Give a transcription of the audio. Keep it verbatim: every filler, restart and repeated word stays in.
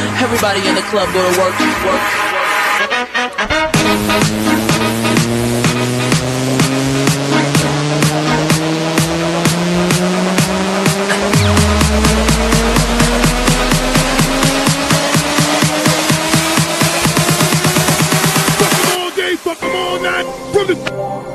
Everybody in the club go to work, work. Fuck them all day, fuck them all night. From the